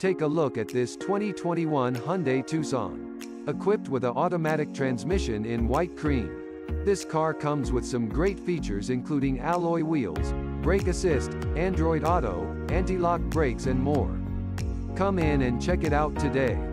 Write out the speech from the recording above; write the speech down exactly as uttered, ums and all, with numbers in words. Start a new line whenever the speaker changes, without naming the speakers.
Take a look at this twenty twenty-one Hyundai Tucson. Equipped with an automatic transmission in white cream. This car comes with some great features including alloy wheels, brake assist, Android Auto, anti-lock brakes and more. Come in and check it out today.